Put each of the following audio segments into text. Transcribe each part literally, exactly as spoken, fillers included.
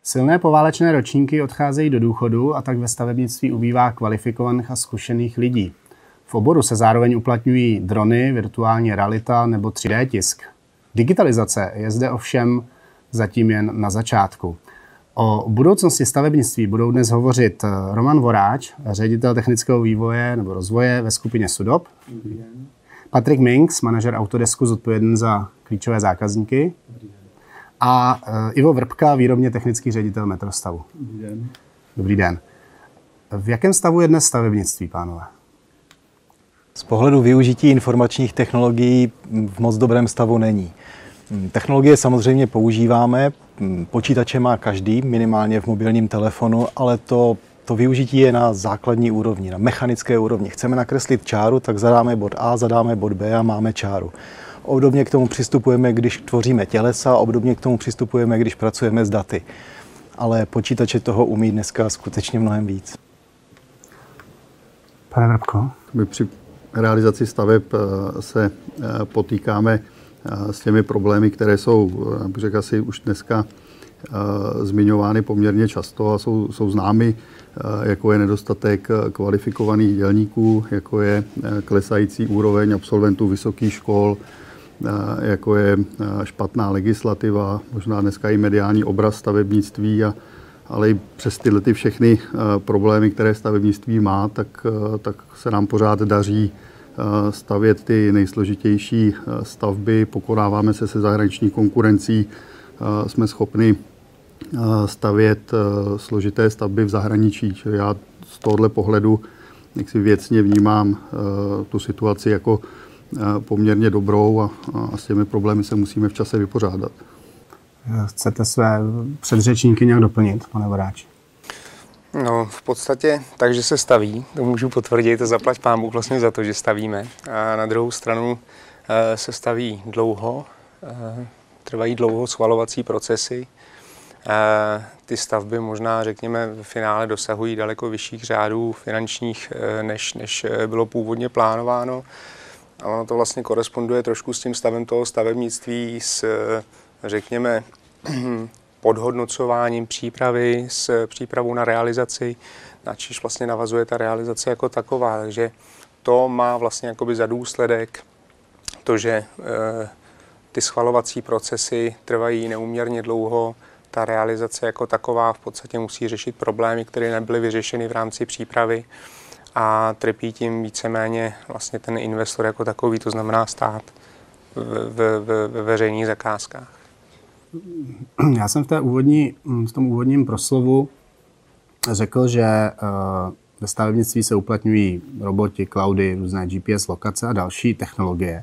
Silné poválečné ročníky odcházejí do důchodu a tak ve stavebnictví ubývá kvalifikovaných a zkušených lidí. V oboru se zároveň uplatňují drony, virtuální realita nebo tři dé tisk. Digitalizace je zde ovšem zatím jen na začátku. O budoucnosti stavebnictví budou dnes hovořit Roman Voráč, ředitel technického vývoje nebo rozvoje ve skupině SUDOP, Patrik Minks, manažer Autodesku zodpovědný za klíčové zákazníky, a Ivo Vrbka, výrobně technický ředitel Metrostavu. Dobrý den. Dobrý den. V jakém stavu je dnes stavebnictví, pánové? Z pohledu využití informačních technologií v moc dobrém stavu není. Technologie samozřejmě používáme, počítače má každý, minimálně v mobilním telefonu, ale to, to využití je na základní úrovni, na mechanické úrovni. Chceme nakreslit čáru, tak zadáme bod A, zadáme bod B a máme čáru. Obdobně k tomu přistupujeme, když tvoříme tělesa, obdobně k tomu přistupujeme, když pracujeme s daty. Ale počítače toho umí dneska skutečně mnohem víc. Pane Vrbko? My při realizaci staveb se potýkáme s těmi problémy, které jsou, řekl asi už dneska zmiňovány poměrně často a jsou, jsou známy, jako je nedostatek kvalifikovaných dělníků, jako je klesající úroveň absolventů vysokých škol, jako je špatná legislativa, možná dneska i mediální obraz stavebnictví, a, ale i přes tyhle ty všechny problémy, které stavebnictví má, tak, tak se nám pořád daří stavět ty nejsložitější stavby, pokonáváme se se zahraniční konkurencí, jsme schopni stavět složité stavby v zahraničí. Čili já z tohohle pohledu jak si věcně vnímám tu situaci jako poměrně dobrou a, a s těmi problémy se musíme v čase vypořádat. Chcete své předřečníky nějak doplnit, pane Voráči? No, v podstatě takže se staví, to můžu potvrdit, zaplať pán Bůh vlastně za to, že stavíme. A na druhou stranu se staví dlouho, trvají dlouho schvalovací procesy. Ty stavby možná, řekněme, v finále dosahují daleko vyšších řádů finančních, než, než bylo původně plánováno. A ono to vlastně koresponduje trošku s tím stavem toho stavebnictví, s, řekněme, podhodnocováním přípravy, s přípravou na realizaci, na číž vlastně navazuje ta realizace jako taková. Takže to má vlastně jakoby za důsledek to, že e, ty schvalovací procesy trvají neúměrně dlouho, ta realizace jako taková v podstatě musí řešit problémy, které nebyly vyřešeny v rámci přípravy a trpí tím víceméně vlastně ten investor jako takový, to znamená stát ve, ve, ve veřejných zakázkách. Já jsem v, té úvodní, v tom úvodním proslovu řekl, že ve stavebnictví se uplatňují roboti, cloudy, různé G P S lokace a další technologie.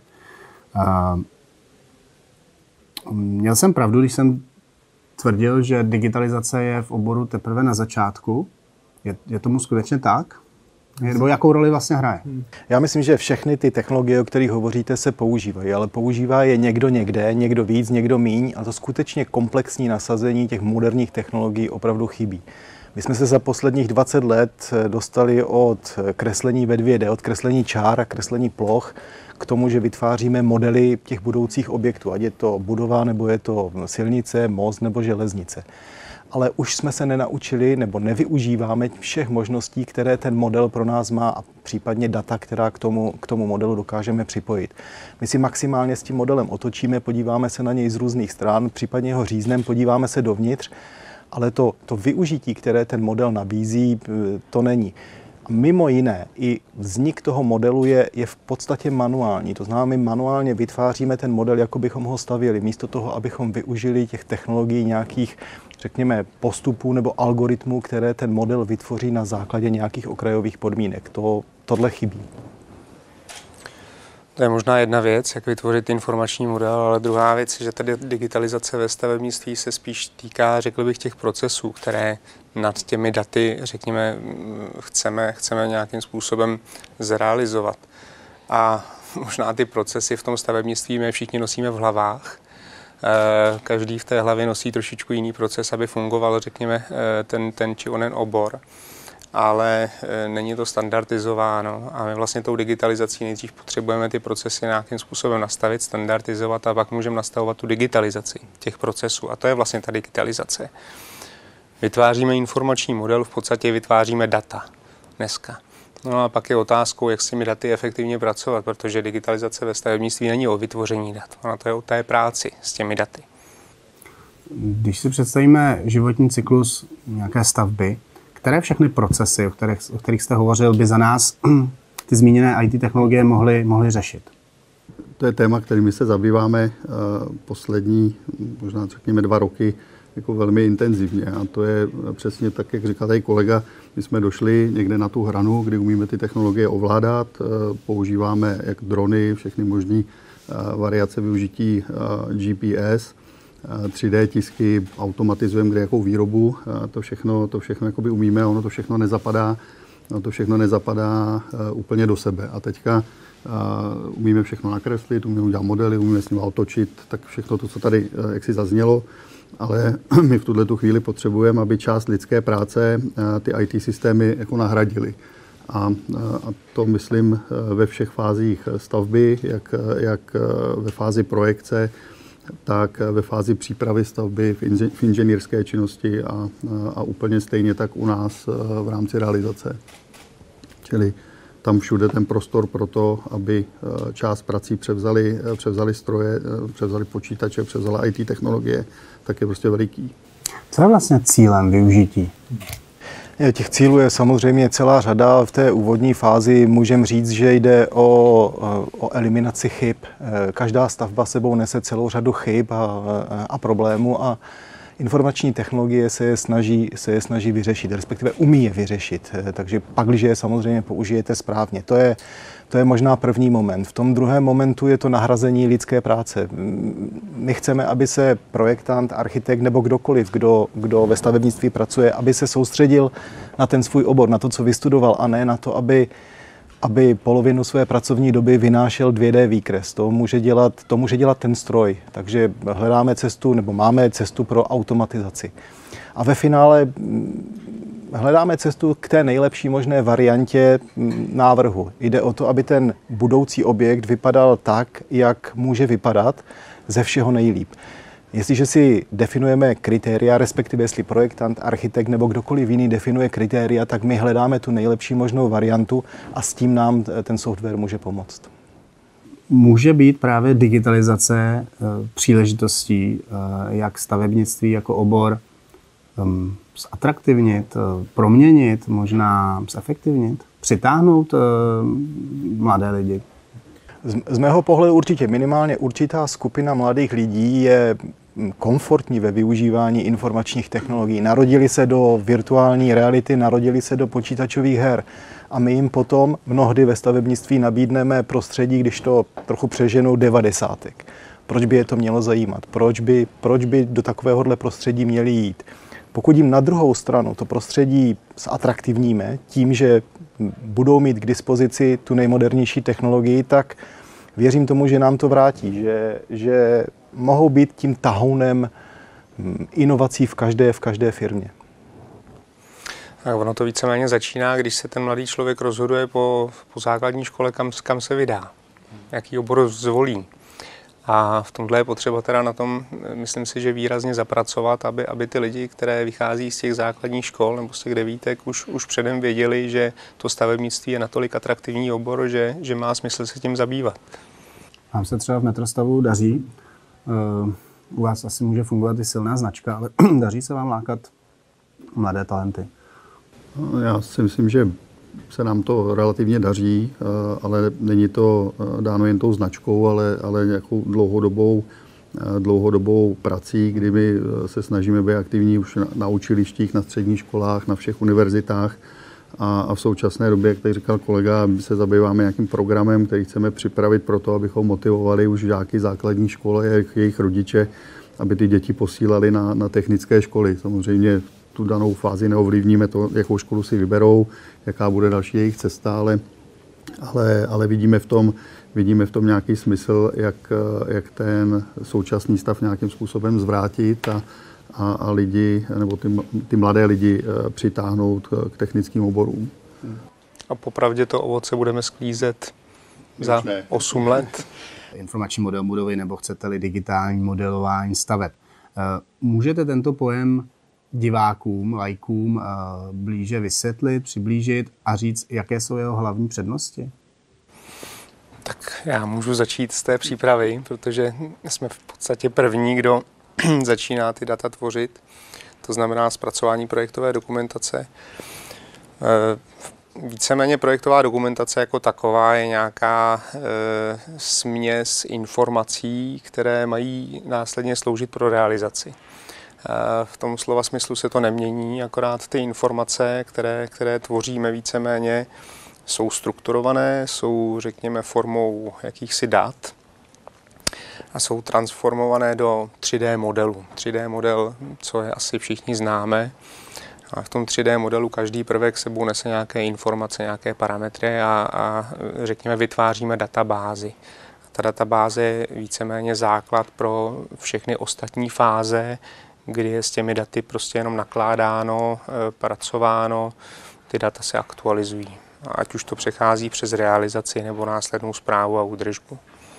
Měl jsem pravdu, když jsem tvrdil, že digitalizace je v oboru teprve na začátku. Je, je tomu skutečně tak? Nebo jakou roli vlastně hraje? Já myslím, že všechny ty technologie, o kterých hovoříte, se používají, ale používá je někdo někde, někdo víc, někdo míň, a to skutečně komplexní nasazení těch moderních technologií opravdu chybí. My jsme se za posledních dvacet let dostali od kreslení ve dvě dé, od kreslení čár a kreslení ploch k tomu, že vytváříme modely těch budoucích objektů, ať je to budova, nebo je to silnice, most nebo železnice. Ale už jsme se nenaučili nebo nevyužíváme všech možností, které ten model pro nás má, a případně data, která k tomu, k tomu modelu dokážeme připojit. My si maximálně s tím modelem otočíme, podíváme se na něj z různých stran, případně ho řízneme, podíváme se dovnitř, ale to, to využití, které ten model nabízí, to není. Mimo jiné, i vznik toho modelu je, je v podstatě manuální. To znamená, my manuálně vytváříme ten model, jako bychom ho stavěli, místo toho, abychom využili těch technologií nějakých, řekněme, postupů nebo algoritmů, které ten model vytvoří na základě nějakých okrajových podmínek. To, tohle chybí. To je možná jedna věc, jak vytvořit informační model, ale druhá věc, že tady digitalizace ve stavebnictví se spíš týká, řekl bych, těch procesů, které nad těmi daty, řekněme, chceme, chceme nějakým způsobem zrealizovat. A možná ty procesy v tom stavebnictví my všichni nosíme v hlavách. Každý v té hlavě nosí trošičku jiný proces, aby fungoval, řekněme, ten, ten či onen obor. Ale není to standardizováno a my vlastně tou digitalizací nejdřív potřebujeme ty procesy nějakým způsobem nastavit, standardizovat a pak můžeme nastavovat tu digitalizaci těch procesů a to je vlastně ta digitalizace. Vytváříme informační model, v podstatě vytváříme data dneska. No a pak je otázkou, jak s těmi daty efektivně pracovat, protože digitalizace ve stavebnictví není o vytvoření dat, ona to je o té práci s těmi daty. Když si představíme životní cyklus nějaké stavby, které všechny procesy, o kterých, o kterých jste hovořil, by za nás ty zmíněné í té technologie mohly, mohly řešit? To je téma, kterým se zabýváme poslední, možná řekněme dva roky, jako velmi intenzivně. A to je přesně tak, jak říkal tady kolega, my jsme došli někde na tu hranu, kdy umíme ty technologie ovládat, používáme jak drony, všechny možné variace využití G P S, tři dé tisky, automatizujeme kde jakou výrobu, to všechno, to všechno jakoby umíme a ono to všechno nezapadá, ono to všechno nezapadá úplně do sebe. A teďka Uh, umíme všechno nakreslit, umíme udělat modely, umíme s nimi otočit, tak všechno to, co tady uh, jaksi zaznělo, ale my v tuhle tu chvíli potřebujeme, aby část lidské práce uh, ty í té systémy jako nahradily. A, uh, a to myslím uh, ve všech fázích stavby, jak, jak uh, ve fázi projekce, tak ve fázi přípravy stavby, v, inž- v inženýrské činnosti a, a úplně stejně tak u nás uh, v rámci realizace. Čili tam všude ten prostor pro to, aby část prací převzali, převzali stroje, převzali počítače, převzala í té technologie, tak je prostě veliký. Co je vlastně cílem využití? Těch cílů je samozřejmě celá řada. V té úvodní fázi můžeme říct, že jde o, o eliminaci chyb. Každá stavba sebou nese celou řadu chyb a, a problémů a informační technologie se je, snaží, se je snaží vyřešit, respektive umí je vyřešit. Takže pak, když je samozřejmě použijete správně. To je, to je možná první moment. V tom druhém momentu je to nahrazení lidské práce. My chceme, aby se projektant, architekt nebo kdokoliv, kdo, kdo ve stavebnictví pracuje, aby se soustředil na ten svůj obor, na to, co vystudoval, a ne na to, aby aby polovinu své pracovní doby vynášel dvě dé výkres. To může dělat, to může dělat ten stroj. Takže hledáme cestu, nebo máme cestu pro automatizaci. A ve finále hledáme cestu k té nejlepší možné variantě návrhu. Jde o to, aby ten budoucí objekt vypadal tak, jak může vypadat, ze všeho nejlíp. Jestliže si definujeme kritéria, respektive jestli projektant, architekt nebo kdokoliv jiný definuje kritéria, tak my hledáme tu nejlepší možnou variantu a s tím nám ten software může pomoct. Může být právě digitalizace příležitostí, jak stavebnictví jako obor zatraktivnit, proměnit, možná zefektivnit, přitáhnout mladé lidi? Z mého pohledu určitě minimálně určitá skupina mladých lidí je komfortní ve využívání informačních technologií. Narodili se do virtuální reality, narodili se do počítačových her a my jim potom mnohdy ve stavebnictví nabídneme prostředí, když to trochu přeženu, devadesátek. Proč by je to mělo zajímat? Proč by, proč by do takovéhohle prostředí měli jít? Pokud jim na druhou stranu to prostředí zatraktivníme tím, že budou mít k dispozici tu nejmodernější technologii, tak věřím tomu, že nám to vrátí, že, že mohou být tím tahounem inovací v každé, v každé firmě. Tak ono to víceméně začíná, když se ten mladý člověk rozhoduje po, po základní škole, kam, kam se vydá, jaký obor zvolí. A v tomhle je potřeba teda na tom, myslím si, že výrazně zapracovat, aby, aby ty lidi, které vychází z těch základních škol nebo z těch devítek, už, už předem věděli, že to stavebnictví je natolik atraktivní obor, že, že má smysl se tím zabývat. Vám se třeba v Metrostavu daří, u vás asi může fungovat i silná značka, ale daří se vám lákat mladé talenty? Já si myslím, že se nám to relativně daří, ale není to dáno jen tou značkou, ale, ale nějakou dlouhodobou, dlouhodobou prací, kdy my se snažíme být aktivní už na učilištích, na středních školách, na všech univerzitách. A, a v současné době, jak tady říkal kolega, se zabýváme nějakým programem, který chceme připravit pro to, abychom motivovali už žáky základní školy, jejich, jejich rodiče, aby ty děti posílali na, na technické školy. Samozřejmě tu danou fázi neovlivníme to, jakou školu si vyberou, jaká bude další jejich cesta, ale, ale, ale vidíme, v tom, vidíme v tom nějaký smysl, jak, jak ten současný stav nějakým způsobem zvrátit a, a, a lidi, nebo ty, ty mladé lidi přitáhnout k technickým oborům. A popravdě to ovoce budeme sklízet za osm let. Informační model budovy nebo chcete-li digitální modelování staveb. Můžete tento pojem divákům, lajkům blíže vysvětlit, přiblížit a říct, jaké jsou jeho hlavní přednosti? Tak já můžu začít z té přípravy, protože jsme v podstatě první, kdo začíná ty data tvořit. To znamená zpracování projektové dokumentace. Víceméně projektová dokumentace jako taková je nějaká e, směs informací, které mají následně sloužit pro realizaci. E, v tom slova smyslu se to nemění, akorát ty informace, které, které tvoříme víceméně, jsou strukturované, jsou, řekněme, formou jakýchsi dat a jsou transformované do tři dé modelu. tři dé model, co je asi všichni známe. A v tom tři dé modelu každý prvek sebou nese nějaké informace, nějaké parametry a, a řekněme vytváříme databázi. Ta databáze je víceméně základ pro všechny ostatní fáze, kdy je s těmi daty prostě jenom nakládáno, pracováno, ty data se aktualizují. Ať už to přechází přes realizaci nebo následnou správu a údržbu.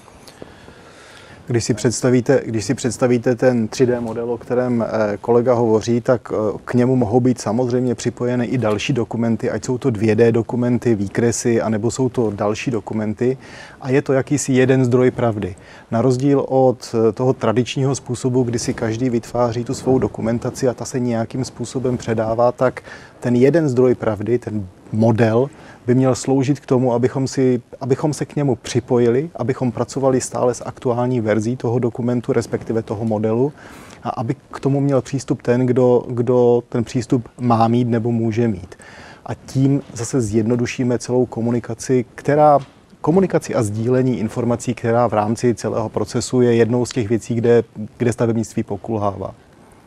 Když si představíte, když si představíte ten tři dé model, o kterém kolega hovoří, tak k němu mohou být samozřejmě připojeny i další dokumenty, ať jsou to dvě dé dokumenty, výkresy, anebo jsou to další dokumenty. A je to jakýsi jeden zdroj pravdy. Na rozdíl od toho tradičního způsobu, kdy si každý vytváří tu svou dokumentaci a ta se nějakým způsobem předává, tak ten jeden zdroj pravdy, ten model, by měl sloužit k tomu, abychom, si, abychom se k němu připojili, abychom pracovali stále s aktuální verzí toho dokumentu, respektive toho modelu, a aby k tomu měl přístup ten, kdo, kdo ten přístup má mít nebo může mít. A tím zase zjednodušíme celou komunikaci, která komunikaci a sdílení informací, která v rámci celého procesu je jednou z těch věcí, kde, kde stavebnictví pokulhává.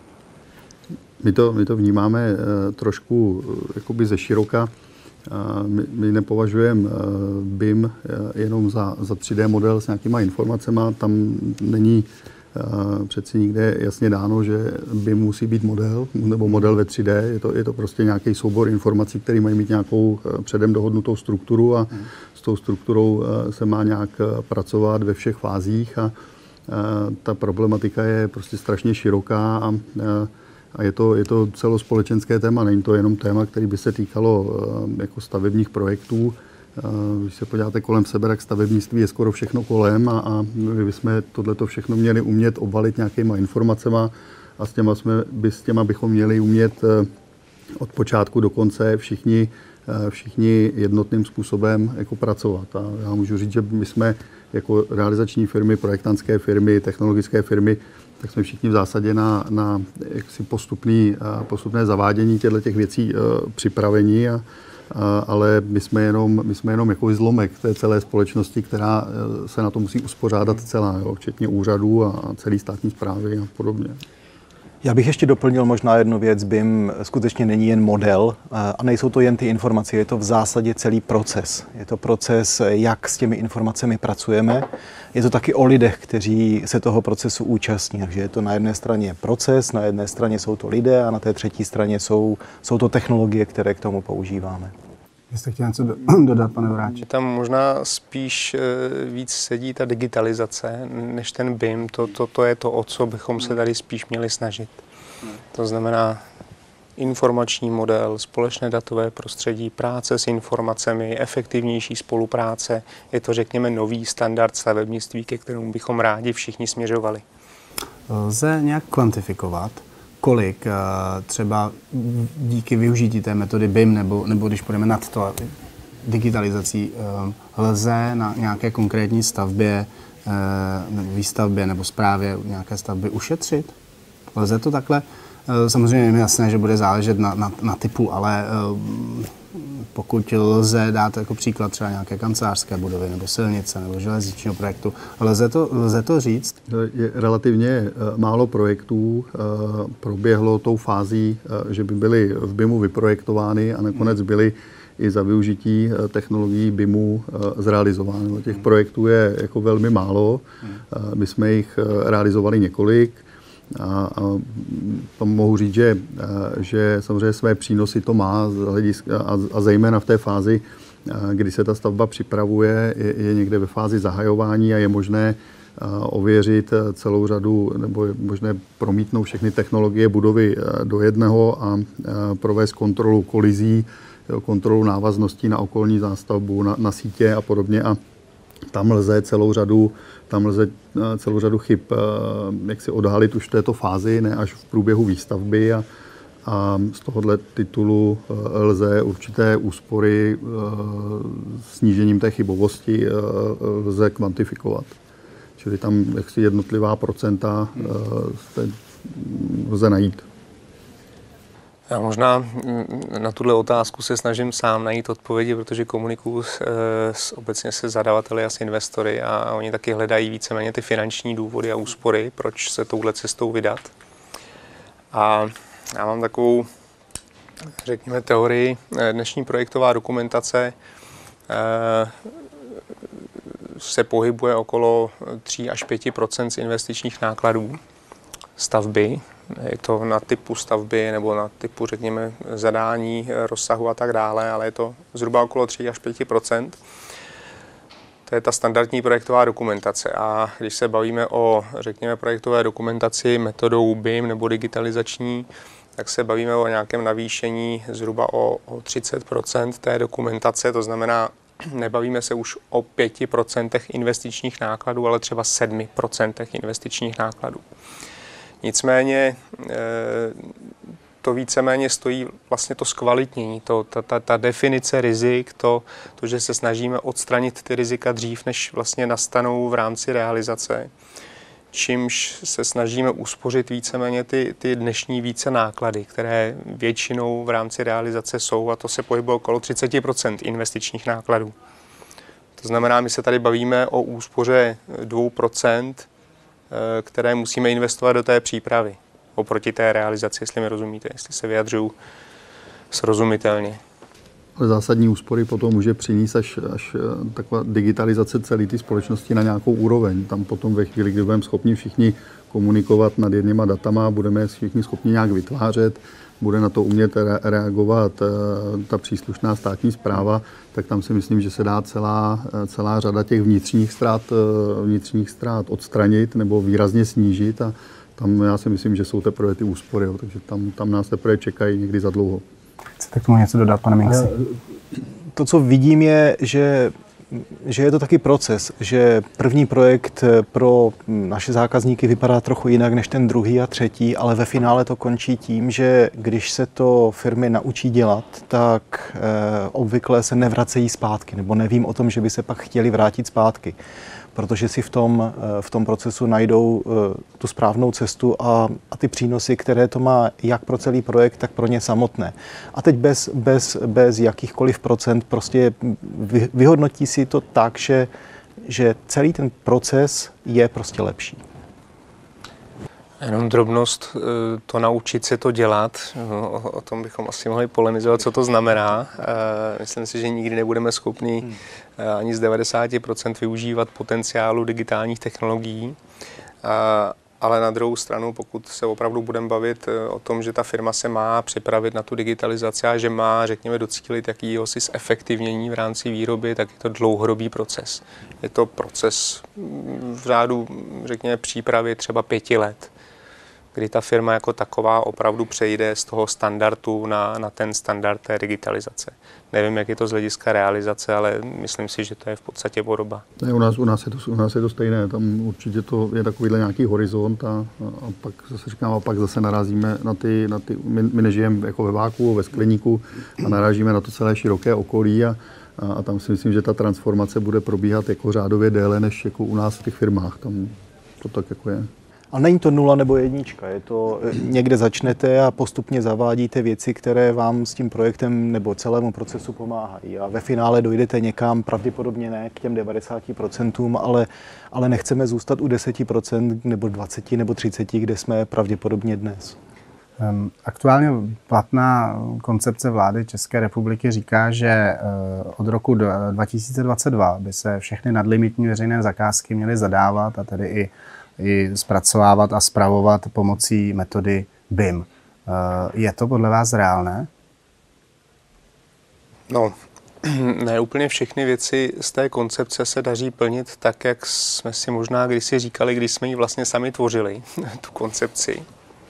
My to, my to vnímáme uh, trošku uh, jakoby ze široka. My, my nepovažujeme B I M jenom za, za tři dé model s nějakýma informacemi. Tam není přeci nikde jasně dáno, že B I M musí být model nebo model ve tři dé. Je to, je to prostě nějaký soubor informací, který mají mít nějakou předem dohodnutou strukturu a hmm. s tou strukturou se má nějak pracovat ve všech fázích. A ta problematika je prostě strašně široká a A je to, je to celospolečenské téma, není to jenom téma, který by se týkalo uh, jako stavebních projektů. Uh, když se podíváte kolem sebe, tak stavebnictví je skoro všechno kolem a, a my bychom tohleto všechno měli umět obalit nějakýma informacema a s těma, jsme, by, s těma bychom měli umět uh, od počátku do konce všichni, uh, všichni jednotným způsobem jako pracovat. A já můžu říct, že my jsme jako realizační firmy, projektantské firmy, technologické firmy, tak jsme všichni v zásadě na, na jaksi postupný, postupné zavádění těchto věcí uh, připraveni, a, a, ale my jsme jenom, my jsme jenom jako zlomek té celé společnosti, která uh, se na to musí uspořádat celá, jo, včetně úřadů a celé státní správy a podobně. Já bych ještě doplnil možná jednu věc. B I M skutečně není jen model a nejsou to jen ty informace, je to v zásadě celý proces. Je to proces, jak s těmi informacemi pracujeme. Je to taky o lidech, kteří se toho procesu účastní. Takže je to na jedné straně proces, na jedné straně jsou to lidé a na té třetí straně jsou, jsou to technologie, které k tomu používáme. Jste chtěl něco dodat, pane Voráči? Tam možná spíš víc sedí ta digitalizace, než ten B I M. To, to, to je to, o co bychom se tady spíš měli snažit. To znamená informační model, společné datové prostředí, práce s informacemi, efektivnější spolupráce. Je to, řekněme, nový standard stavebnictví, ke kterému bychom rádi všichni směřovali. Lze nějak kvantifikovat, kolik třeba díky využití té metody B I M, nebo, nebo když půjdeme nad to digitalizací, lze na nějaké konkrétní stavbě, nebo výstavbě nebo správě nějaké stavby ušetřit? Lze to takhle? Samozřejmě je mi jasné, že bude záležet na, na, na typu, ale pokud lze dát jako příklad třeba nějaké kancelářské budovy nebo silnice nebo železničního projektu, lze to, lze to říct? Je relativně málo projektů proběhlo tou fází, že by byly v B I M u vyprojektovány a nakonec byly i za využití technologií B I M u zrealizovány. Těch projektů je jako velmi málo. My jsme jich realizovali několik. A, a mohu říct, že, že samozřejmě své přínosy to má a, a zejména v té fázi, kdy se ta stavba připravuje, je, je někde ve fázi zahajování a je možné ověřit celou řadu, nebo je možné promítnout všechny technologie budovy do jednoho a provést kontrolu kolizí, kontrolu návazností na okolní zástavbu, na, na sítě a podobně. A tam lze celou řadu, tam lze celou řadu chyb jak si odhalit už v této fázi, ne až v průběhu výstavby. A, a z tohohle titulu lze určité úspory snížením té chybovosti lze kvantifikovat. Čili tam jaksi jednotlivá procenta lze najít. Já možná na tuhle otázku se snažím sám najít odpovědi, protože komunikuju s, s, obecně se zadavateli a s investory a oni taky hledají víceméně ty finanční důvody a úspory, proč se touhle cestou vydat. A já mám takovou, řekněme, teorii. Dnešní projektová dokumentace se pohybuje okolo tři až pět procent z investičních nákladů stavby. Je to na typu stavby nebo na typu, řekněme, zadání, rozsahu a tak dále, ale je to zhruba okolo tři až pět procent. To je ta standardní projektová dokumentace. A když se bavíme o, řekněme, projektové dokumentaci metodou B I M nebo digitalizační, tak se bavíme o nějakém navýšení zhruba o, o třicet procent té dokumentace, to znamená, nebavíme se už o pěti procentech investičních nákladů, ale třeba sedmi procentech investičních nákladů. Nicméně to víceméně stojí vlastně to zkvalitnění, to, ta, ta, ta definice rizik, to, to, že se snažíme odstranit ty rizika dřív, než vlastně nastanou v rámci realizace, čímž se snažíme uspořit víceméně ty, ty dnešní více náklady, které většinou v rámci realizace jsou, a to se pohybuje okolo třicet procent investičních nákladů. To znamená, my se tady bavíme o úspoře dvou procent, které musíme investovat do té přípravy oproti té realizaci, jestli mi rozumíte, jestli se vyjadřuju srozumitelně. Ale zásadní úspory potom může přinést až, až taková digitalizace celé ty společnosti na nějakou úroveň. Tam potom ve chvíli, kdy budeme schopni všichni komunikovat nad jedněma datama, budeme všichni schopni nějak vytvářet, bude na to umět reagovat ta příslušná státní správa, tak tam si myslím, že se dá celá, celá řada těch vnitřních ztrát, vnitřních ztrát odstranit nebo výrazně snížit a tam já si myslím, že jsou teprve ty úspory, jo, takže tam, tam nás teprve čekají někdy za dlouho. Chcete k tomu něco dodat, pane Minksi? To, co vidím, je, že že je to taky proces, že první projekt pro naše zákazníky vypadá trochu jinak než ten druhý a třetí, ale ve finále to končí tím, že když se to firmy naučí dělat, tak eh, obvykle se nevracejí zpátky, nebo nevím o tom, že by se pak chtěli vrátit zpátky, protože si v tom, v tom procesu najdou tu správnou cestu a, a ty přínosy, které to má jak pro celý projekt, tak pro ně samotné. A teď bez, bez, bez jakýchkoliv procent prostě vy, vyhodnotí si to tak, že, že celý ten proces je prostě lepší. Jenom drobnost, to naučit se to dělat, o tom bychom asi mohli polemizovat, co to znamená. Myslím si, že nikdy nebudeme schopni ani z devadesát procent využívat potenciálu digitálních technologií, ale na druhou stranu, pokud se opravdu budeme bavit o tom, že ta firma se má připravit na tu digitalizaci a že má, řekněme, docílit jakýhosi zefektivnění v rámci výroby, tak je to dlouhodobý proces. Je to proces v řádu, řekněme, přípravy třeba pěti let, kdy ta firma jako taková opravdu přejde z toho standardu na, na ten standard té digitalizace. Nevím, jak je to z hlediska realizace, ale myslím si, že to je v podstatě podoba. Ne, u, nás, u, nás je to, u nás je to stejné, tam určitě to je takovýhle nějaký horizont a, a pak zase říkám, a pak zase narazíme na ty, na ty my, my nežijeme jako ve váku, ve skleníku a narážíme na to celé široké okolí a, a, a tam si myslím, že ta transformace bude probíhat jako řádově déle, než jako u nás v těch firmách, tam to tak jako je. A není to nula nebo jednička, je to někde začnete a postupně zavádíte věci, které vám s tím projektem nebo celému procesu pomáhají. A ve finále dojdete někam, pravděpodobně ne k těm devadesáti procentům, ale, ale nechceme zůstat u deseti procent nebo dvaceti nebo třiceti, kde jsme pravděpodobně dnes. Aktuálně platná koncepce vlády České republiky říká, že od roku dva tisíce dvacet dva by se všechny nadlimitní veřejné zakázky měly zadávat a tedy i i zpracovávat a spravovat pomocí metody B I M. Je to podle vás reálné? No, ne úplně všechny věci z té koncepce se daří plnit tak, jak jsme si možná kdysi říkali, když jsme ji vlastně sami tvořili, tu koncepci.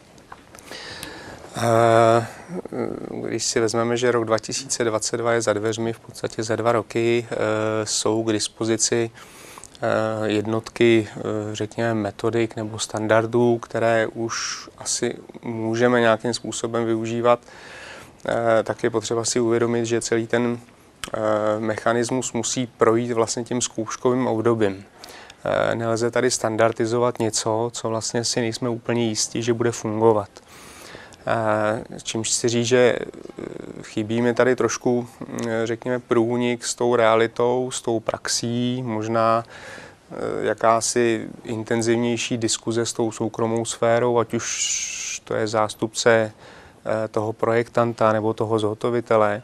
Když si vezmeme, že rok dva tisíce dvacet dva je za dveřmi, v podstatě za dva roky, jsou k dispozici jednotky, řekněme, metodik nebo standardů, které už asi můžeme nějakým způsobem využívat, tak je potřeba si uvědomit, že celý ten mechanismus musí projít vlastně tím zkouškovým obdobím. Nelze tady standardizovat něco, co vlastně si nejsme úplně jistí, že bude fungovat. Čímž si říct, že chybí mi tady trošku, řekněme, průnik s tou realitou, s tou praxí, možná jakási intenzivnější diskuze s tou soukromou sférou, ať už to je zástupce toho projektanta nebo toho zhotovitele,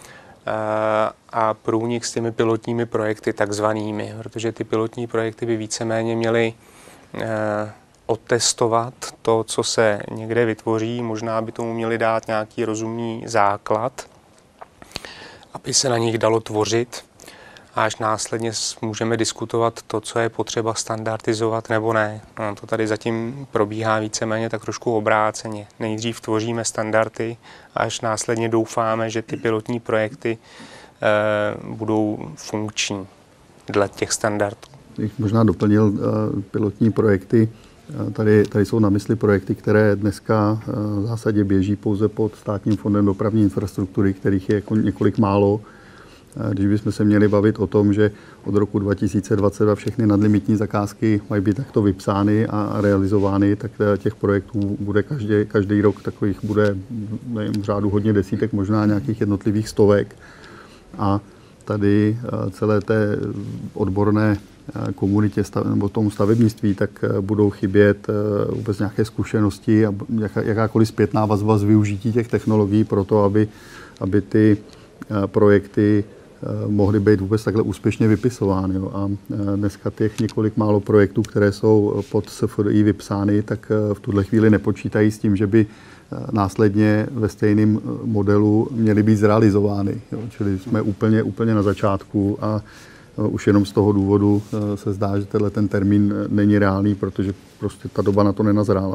a průnik s těmi pilotními projekty takzvanými, protože ty pilotní projekty by víceméně měly otestovat to, co se někde vytvoří, možná by tomu měli dát nějaký rozumný základ, aby se na nich dalo tvořit, a až následně můžeme diskutovat to, co je potřeba standardizovat nebo ne. No, to tady zatím probíhá víceméně tak trošku obráceně. Nejdřív tvoříme standardy, až následně doufáme, že ty pilotní projekty eh, budou funkční dle těch standardů. Bych možná doplnil eh, pilotní projekty. Tady, tady jsou na mysli projekty, které dneska v zásadě běží pouze pod Státním fondem dopravní infrastruktury, kterých je jako několik málo. Když bychom se měli bavit o tom, že od roku dva tisíce dvacet dva všechny nadlimitní zakázky mají být takto vypsány a realizovány, tak těch projektů bude každý, každý rok takových bude, nevím, v řádu hodně desítek, možná nějakých jednotlivých stovek. A tady celé té odborné komunitě nebo tomu stavebnictví, tak budou chybět vůbec nějaké zkušenosti a jakákoliv zpětná vazba z využití těch technologií pro to, aby, aby ty projekty mohly být vůbec takhle úspěšně vypisovány. Jo. A dneska těch několik málo projektů, které jsou pod S F D I vypsány, tak v tuhle chvíli nepočítají s tím, že by následně ve stejném modelu měly být zrealizovány. Jo. Čili jsme úplně, úplně na začátku a už jenom z toho důvodu se zdá, že tenhle ten termín není reálný, protože prostě ta doba na to nenazrála.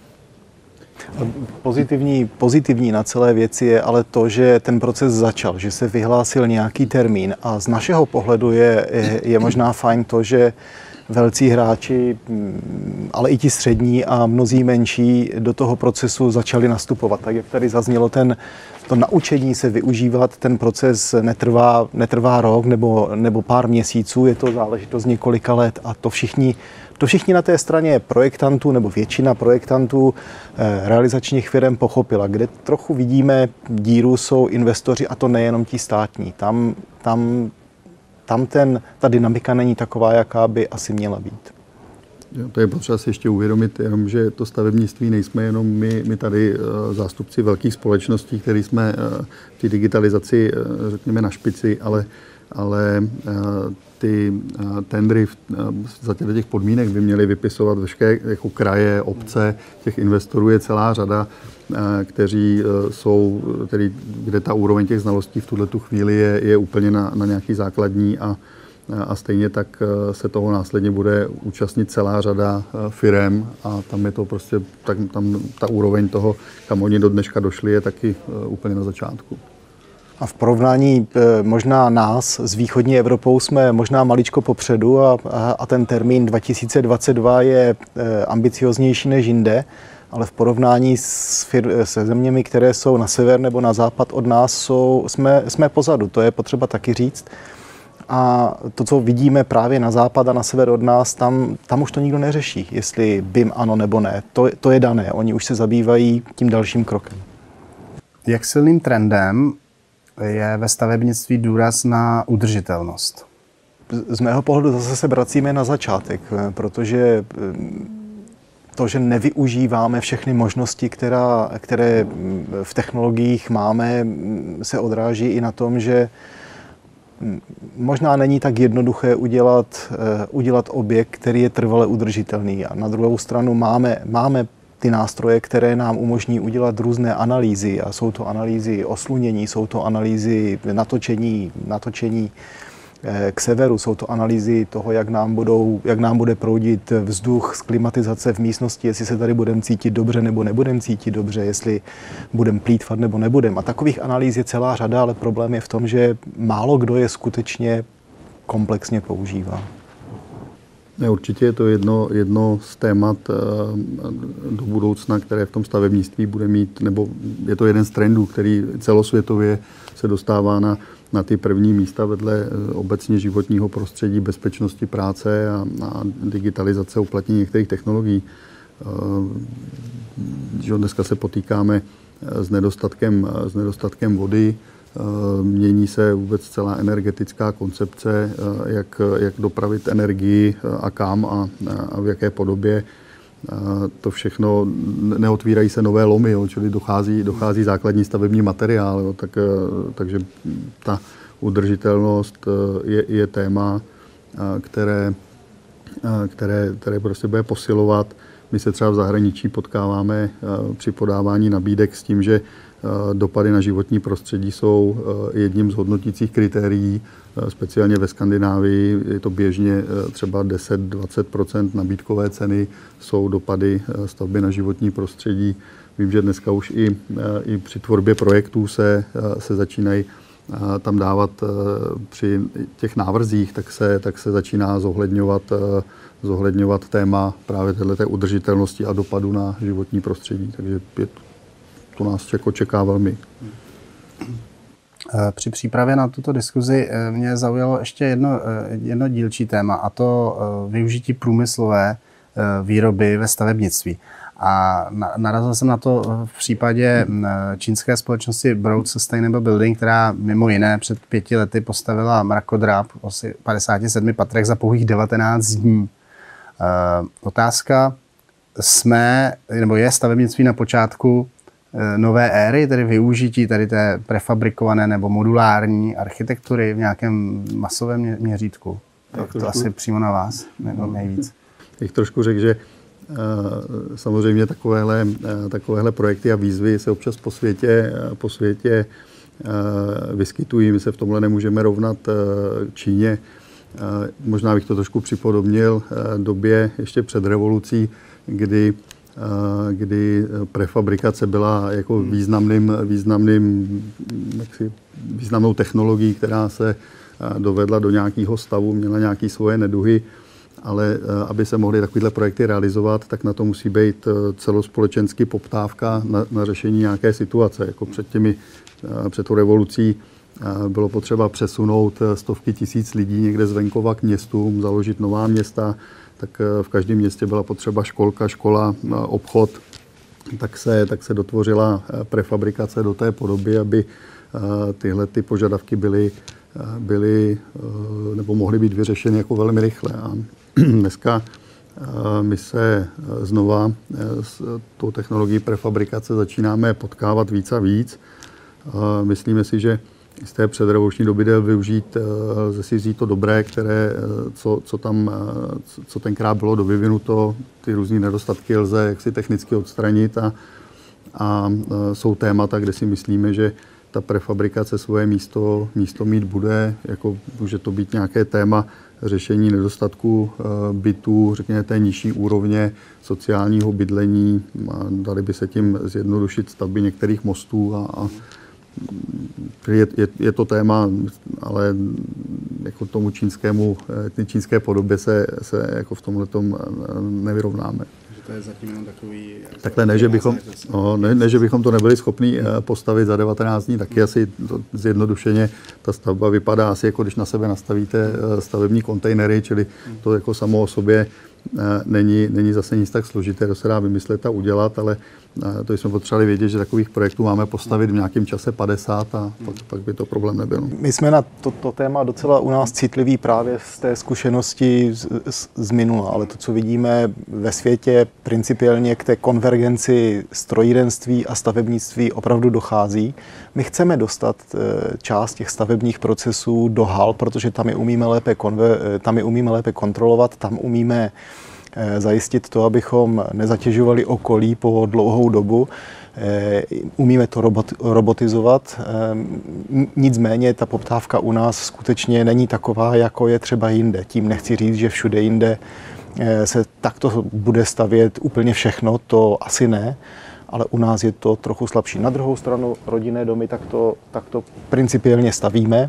Pozitivní, pozitivní na celé věci je ale to, že ten proces začal, že se vyhlásil nějaký termín a z našeho pohledu je, je, je možná fajn to, že velcí hráči, ale i ti střední a mnozí menší do toho procesu začali nastupovat. Tak jak tady zaznělo, ten, to naučení se využívat, ten proces netrvá, netrvá rok nebo, nebo pár měsíců, je to záležitost několika let a to všichni To všichni na té straně projektantů nebo většina projektantů eh, realizačních firm pochopila. Kde trochu vidíme díru, jsou investoři, a to nejenom ti státní. Tam, tam, tam ten, ta dynamika není taková, jaká by asi měla být. Jo, to je potřeba si ještě uvědomit, jenom, že to stavebnictví nejsme jenom my, my tady uh, zástupci velkých společností, který jsme uh, v té digitalizaci, uh, řekněme, na špici, ale, ale uh, ty uh, tendry uh, za těch podmínek by měly vypisovat veškeré jako kraje, obce, těch investorů je celá řada, uh, kteří uh, jsou, tedy, kde ta úroveň těch znalostí v tuhletu chvíli je, je úplně na, na nějaký základní a A stejně tak se toho následně bude účastnit celá řada firem a tam je to prostě, tak, tam ta úroveň toho, kam oni do dneška došli, je taky úplně na začátku. A v porovnání možná nás s východní Evropou jsme možná maličko popředu a, a ten termín dva tisíce dvacet dva je ambicioznější než jinde, ale v porovnání s fir- se zeměmi, které jsou na sever nebo na západ od nás, jsou, jsme, jsme pozadu. To je potřeba taky říct. A to, co vidíme právě na západ a na sever od nás, tam, tam už to nikdo neřeší, jestli B I M ano nebo ne. To, to je dané. Oni už se zabývají tím dalším krokem. Jak silným trendem je ve stavebnictví důraz na udržitelnost? Z mého pohledu zase se vracíme na začátek, protože to, že nevyužíváme všechny možnosti, která, které v technologiích máme, se odráží i na tom, že možná není tak jednoduché udělat, udělat objekt, který je trvale udržitelný. A na druhou stranu máme, máme ty nástroje, které nám umožní udělat různé analýzy. A jsou to analýzy oslunění, jsou to analýzy natočení, natočení k severu, jsou to analýzy toho, jak nám, budou, jak nám bude proudit vzduch z klimatizace v místnosti, jestli se tady budeme cítit dobře nebo nebudeme cítit dobře, jestli budeme plýtvat nebo nebudeme. A takových analýz je celá řada, ale problém je v tom, že málo kdo je skutečně komplexně používá. Ne, určitě je to jedno, jedno z témat do budoucna, které v tom stavebnictví bude mít, nebo je to jeden z trendů, který celosvětově se dostává na, na ty první místa vedle obecně životního prostředí, bezpečnosti práce a, a digitalizace, uplatnění některých technologií. Dneska se potýkáme s nedostatkem, s nedostatkem vody, mění se vůbec celá energetická koncepce, jak, jak dopravit energii a kam a, a v jaké podobě. To všechno, neotvírají se nové lomy, jo, čili dochází, dochází základní stavební materiál, jo, tak, takže ta udržitelnost je, je téma, které, které, které prostě bude posilovat. My se třeba v zahraničí potkáváme při podávání nabídek s tím, že dopady na životní prostředí jsou jedním z hodnotících kritérií. Speciálně ve Skandinávii je to běžně třeba deset až dvacet procent nabídkové ceny jsou dopady stavby na životní prostředí. Vím, že dneska už i, i při tvorbě projektů se, se začínají tam dávat při těch návrzích, tak se, tak se začíná zohledňovat, zohledňovat téma právě této udržitelnosti a dopadu na životní prostředí. Takže je to nás jako čeká velmi. Při přípravě na tuto diskuzi mě zaujalo ještě jedno, jedno dílčí téma, a to využití průmyslové výroby ve stavebnictví. A narazil jsem na to v případě čínské společnosti Broad Sustainable Building, která mimo jiné před pěti lety postavila mrakodrap v asi padesáti sedmi patrech za pouhých devatenáct dní. Otázka, jsme, nebo je stavebnictví na počátku nové éry, tedy využití tady té prefabrikované nebo modulární architektury v nějakém masovém měřítku? To, to trošku, asi přímo na vás, nebo nejvíc. Jak trošku řekl, že samozřejmě takovéhle, takovéhle projekty a výzvy se občas po světě, po světě vyskytují. My se v tomhle nemůžeme rovnat Číně. Možná bych to trošku připodobnil době ještě před revolucí, kdy kdy prefabrikace byla jako významným, významným, jaksi, významnou technologií, která se dovedla do nějakého stavu, měla nějaké svoje neduhy, ale aby se mohly takovéhle projekty realizovat, tak na to musí být celospolečensky poptávka na, na řešení nějaké situace. Jako před, těmi, před tou revolucí bylo potřeba přesunout stovky tisíc lidí někde z venkova k městům, založit nová města, tak v každém městě byla potřeba školka, škola, obchod, tak se, tak se dotvořila prefabrikace do té podoby, aby tyhle ty požadavky byly, byly nebo mohly být vyřešeny jako velmi rychle. A dneska my se znova s tou technologií prefabrikace začínáme potkávat víc a víc. Myslíme si, že z té předrevoluční doby jde využít, lze si vzít to dobré, které, co, co tam, co tenkrát bylo dovyvinuto, ty různé nedostatky lze jaksi technicky odstranit a, a jsou témata, kde si myslíme, že ta prefabrikace svoje místo, místo mít bude, jako může to být nějaké téma řešení nedostatku bytů, řekněme té nižší úrovně sociálního bydlení, a dali by se tím zjednodušit stavby některých mostů a, a Je, je, je to téma, ale jako tomu čínskému, čínské podobě se, se jako v tomhletom nevyrovnáme. To je zatím jenom takový... Takhle ne, že bychom, no, ne, ne, že bychom to nebyli schopni postavit za devatenáct dní, taky asi to zjednodušeně ta stavba vypadá asi jako když na sebe nastavíte stavební kontejnery, čili to jako samo o sobě není, není zase nic tak složité, to se dá vymyslet a udělat, ale to jsme potřebovali vědět, že takových projektů máme postavit v nějakém čase padesát a pak, pak by to problém nebyl. My jsme na to, to téma docela u nás citliví právě z té zkušenosti z, z, z minula, ale to, co vidíme ve světě, principiálně k té konvergenci strojírenství a stavebnictví opravdu dochází. My chceme dostat část těch stavebních procesů do hal, protože tam je umíme lépe, konver, tam je umíme lépe kontrolovat, tam umíme zajistit to, abychom nezatěžovali okolí po dlouhou dobu. Umíme to robot, robotizovat, nicméně ta poptávka u nás skutečně není taková, jako je třeba jinde. Tím nechci říct, že všude jinde se takto bude stavět úplně všechno, to asi ne, ale u nás je to trochu slabší. Na druhou stranu rodinné domy takto, takto principiálně stavíme.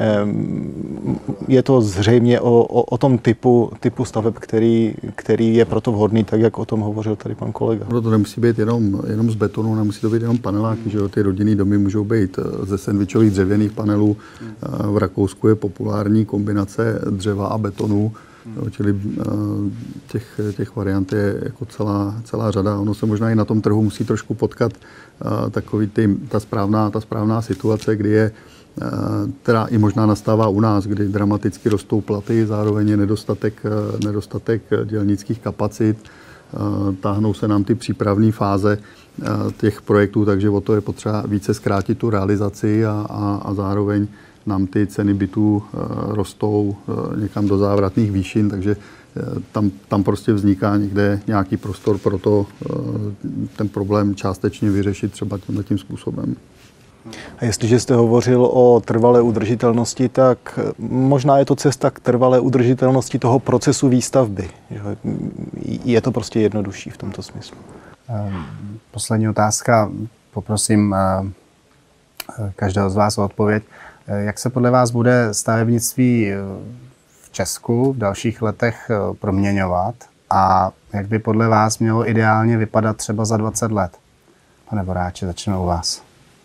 Je to zřejmě o, o, o tom typu, typu staveb, který, který je proto vhodný, tak jak o tom hovořil tady pan kolega. No to nemusí být jenom, jenom z betonu, nemusí to být jenom paneláky, hmm. že jo? Ty rodinné domy můžou být ze sendvičových dřevěných panelů. Hmm. V Rakousku je populární kombinace dřeva a betonu. Hmm. Čili těch, těch variant je jako celá, celá řada. Ono se možná i na tom trhu musí trošku potkat takový ty, ta, správná, ta správná situace, kdy je, která i možná nastává u nás, kdy dramaticky rostou platy, zároveň je nedostatek, nedostatek dělnických kapacit, táhnou se nám ty přípravné fáze těch projektů, takže o to je potřeba více zkrátit tu realizaci a, a, a zároveň nám ty ceny bytů rostou někam do závratných výšin, takže tam, tam prostě vzniká někde nějaký prostor pro to ten problém částečně vyřešit třeba tímhle tím způsobem. A jestliže jste hovořil o trvalé udržitelnosti, tak možná je to cesta k trvalé udržitelnosti toho procesu výstavby. Je to prostě jednodušší v tomto smyslu. Poslední otázka. Poprosím každého z vás o odpověď. Jak se podle vás bude stavebnictví v Česku v dalších letech proměňovat a jak by podle vás mělo ideálně vypadat třeba za dvacet let? Pane Voráče, začneme u vás.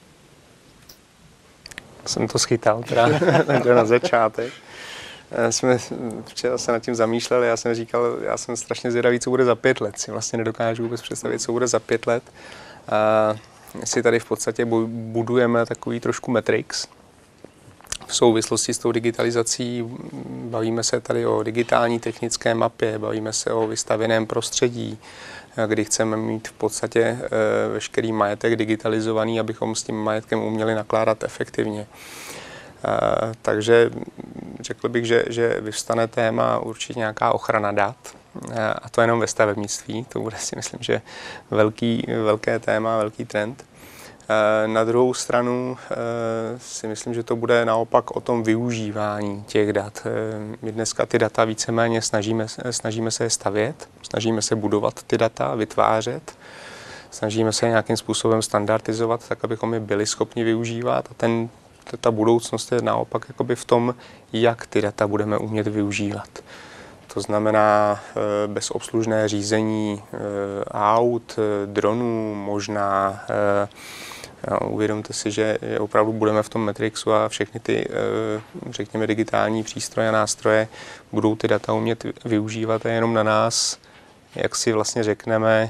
Jsem to schytal teda na začátek. Jsme včera se nad tím zamýšleli, já jsem říkal, já jsem strašně zvědavý, co bude za pět let. Si vlastně nedokážu vůbec představit, co bude za pět let. A si tady v podstatě budujeme takový trošku matrix. V souvislosti s tou digitalizací bavíme se tady o digitální technické mapě, bavíme se o vystavěném prostředí, kdy chceme mít v podstatě veškerý majetek digitalizovaný, abychom s tím majetkem uměli nakládat efektivně. Takže řekl bych, že, že vyvstane téma určitě nějaká ochrana dat, a to jenom ve stavebnictví. To bude, si myslím, že velký, velké téma, velký trend. Na druhou stranu si myslím, že to bude naopak o tom využívání těch dat. My dneska ty data víceméně snažíme, snažíme se je stavět, snažíme se budovat ty data, vytvářet, snažíme se nějakým způsobem standardizovat, tak abychom je byli schopni využívat. A ten, ta budoucnost je naopak jakoby v tom, jak ty data budeme umět využívat. To znamená bezobslužné řízení aut, dronů, možná. Uvědomte si, že opravdu budeme v tom Matrixu a všechny ty, řekněme, digitální přístroje a nástroje budou ty data umět využívat a jenom na nás, jak si vlastně řekneme,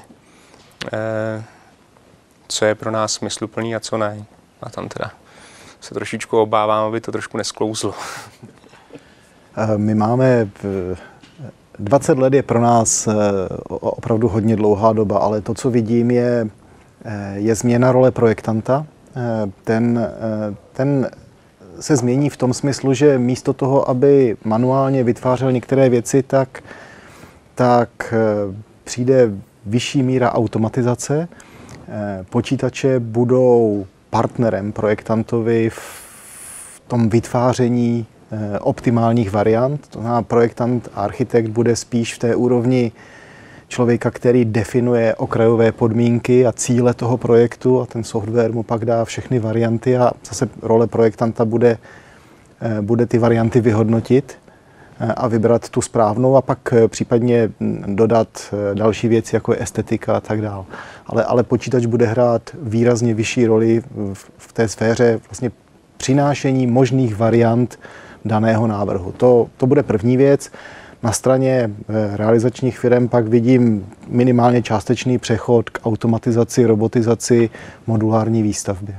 co je pro nás smysluplný a co ne. A tam teda se trošičku obávám, aby to trošku nesklouzlo. My máme... dvacet let je pro nás opravdu hodně dlouhá doba, ale to, co vidím, je, je změna role projektanta. Ten, ten se změní v tom smyslu, že místo toho, aby manuálně vytvářel některé věci, tak, tak přijde vyšší míra automatizace. Počítače budou partnerem projektantovi v tom vytváření optimálních variant. To znamená, projektant a architekt bude spíš v té úrovni člověka, který definuje okrajové podmínky a cíle toho projektu a ten software mu pak dá všechny varianty a zase role projektanta bude, bude ty varianty vyhodnotit a vybrat tu správnou a pak případně dodat další věci, jako je estetika a tak dále. Ale, ale počítač bude hrát výrazně vyšší roli v, v té sféře vlastně přinášení možných variant daného návrhu. To, to bude první věc. Na straně realizačních firm pak vidím minimálně částečný přechod k automatizaci, robotizaci, modulární výstavbě.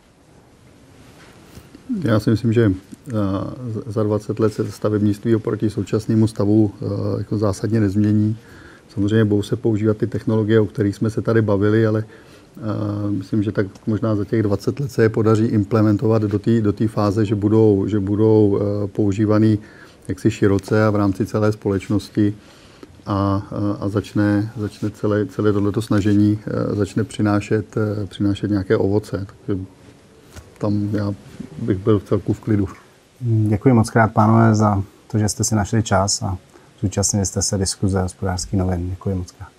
Já si myslím, že za dvacet let se stavebnictví oproti současnému stavu jako zásadně nezmění. Samozřejmě budou se používat ty technologie, o kterých jsme se tady bavili, ale myslím, že tak možná za těch dvacet let se je podaří implementovat do té do té fáze, že budou, že budou používaný jaksi široce a v rámci celé společnosti. a, a začne, začne celé, celé tohleto snažení začne přinášet, přinášet nějaké ovoce. Takže tam já bych byl celku v klidu. Děkuji moc krát, pánové, za to, že jste si našli čas a zúčastnili jste se diskuze Hospodářských novin. Děkuji moc krát.